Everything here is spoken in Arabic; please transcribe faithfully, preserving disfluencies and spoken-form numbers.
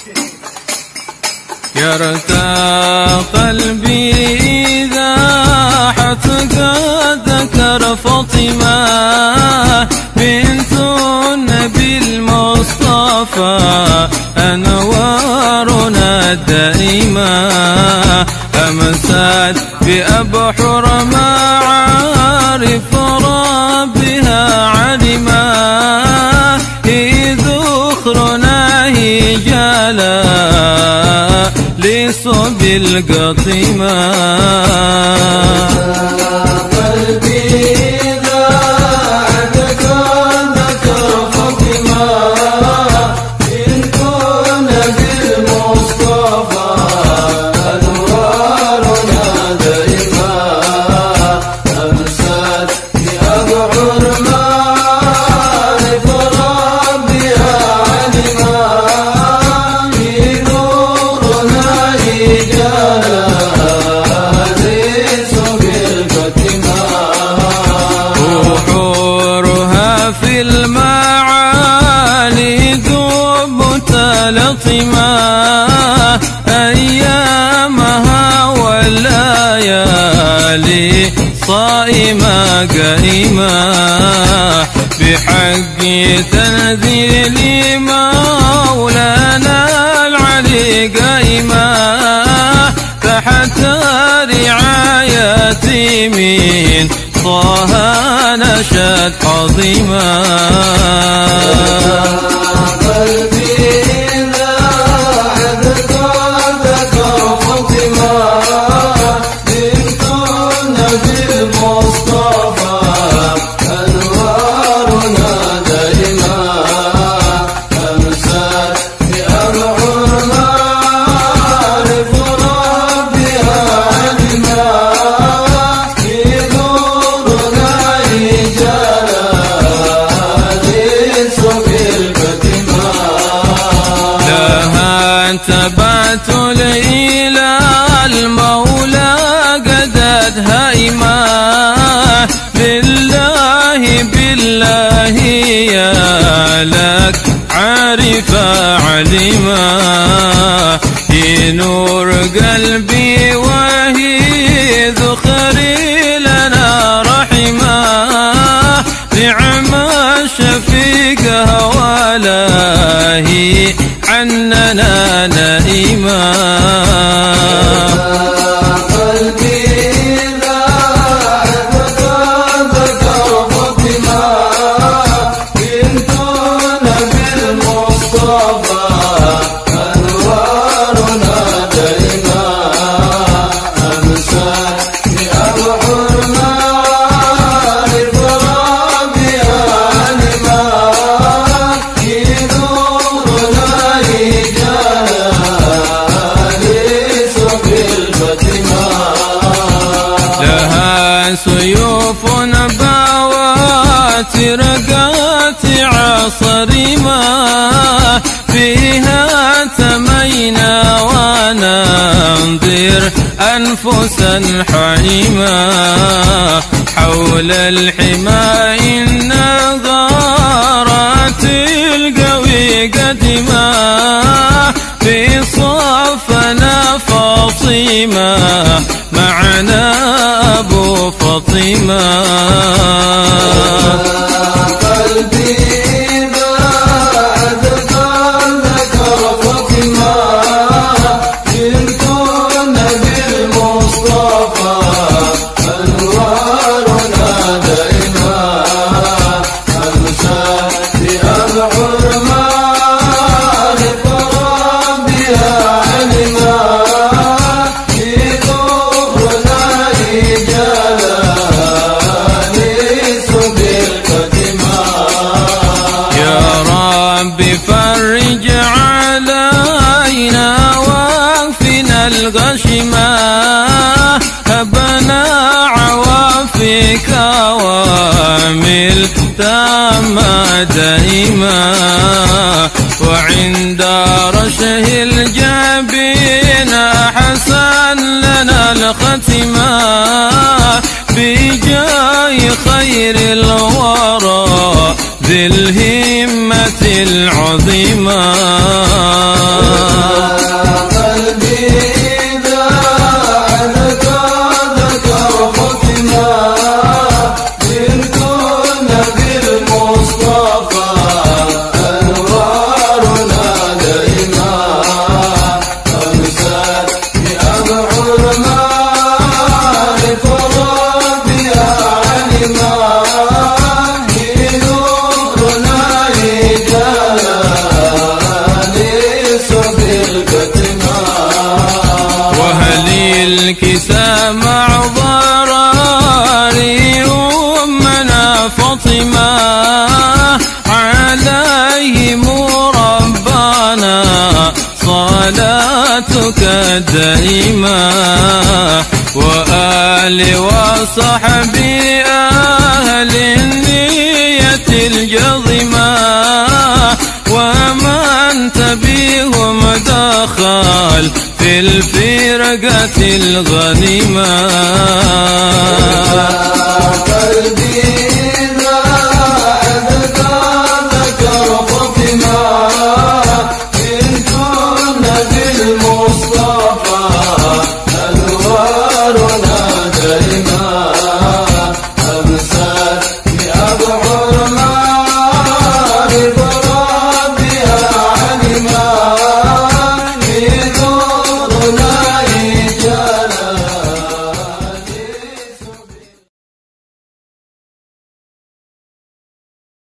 يرتاح قلبي إذا حتى ذكر فاطمة بنت النبي المصطفى أنوارنا الدائمة أمسات بأبحر معارف ربها علما إذ أخرنا هجالا لصب القطيمة أيامها والليالي صائمة قائمة بحق تنزيل مولانا العلي قائمة تحت رعاية من طه نشأت عظيمة تبات إلى المولى قدت هائمة بالله بالله يا لك عارفة عليمة هي نور قلبي وهي ذخري لنا رحمة نعم الشفيقة ولا هي عننا نائمة قلبي إذا ذكرتك فاطمة بنت النبي المصطفى أنوارنا دائمة أمسات بأبحر معارف ربها علما سيوف بواتر قاطع صريمة فيها تمينا وننظر أنفسا حريمة حول الحمى إن غارت القوي قدما في صفنا فاطمة معنا أبو فاطمة قلبي إذا ذكرتك فاطمة بنت النبي المصطفى أنوارنا دائمة أمسات بأبحر معارف ربها علما فرج علينا واكفنا الغشمة هبنا عوافك وامل تامة دائمة وعند رشه الجبين حسن لنا الختمة بجاه خير الورى ذي الهمة العظيمة صلاتك الدائمة وآل وصحبي أهل النية الجظمة ومن تبيهم دخل في الفرقة الغنيمة. قلبي